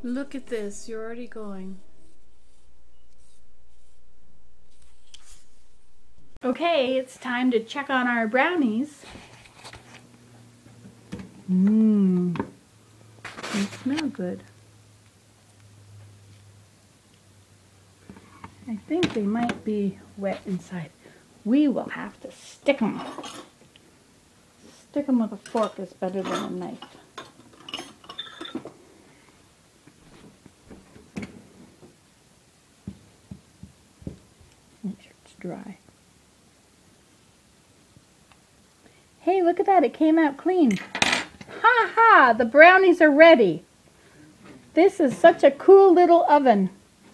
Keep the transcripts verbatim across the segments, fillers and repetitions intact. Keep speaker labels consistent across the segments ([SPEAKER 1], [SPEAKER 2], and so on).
[SPEAKER 1] Look at this, you're already going. Okay, it's time to check on our brownies. Mmm, they smell good. I think they might be wet inside. We will have to stick them. Stick them with a fork is better than a knife. Make sure it's dry. Hey, look at that. It came out clean. Ha ha! The brownies are ready. This is such a cool little oven.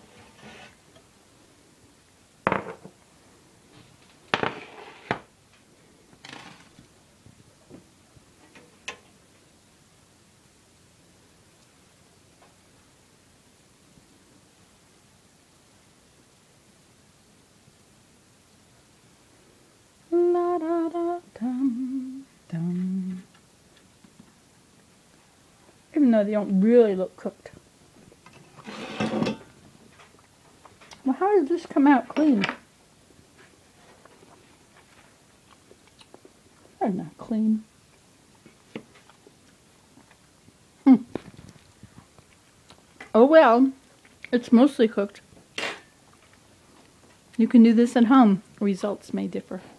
[SPEAKER 1] La da da dum dum. Even though they don't really look cooked. Well, how does this come out clean? They're not clean. Hmm. Oh well, it's mostly cooked. You can do this at home. Results may differ.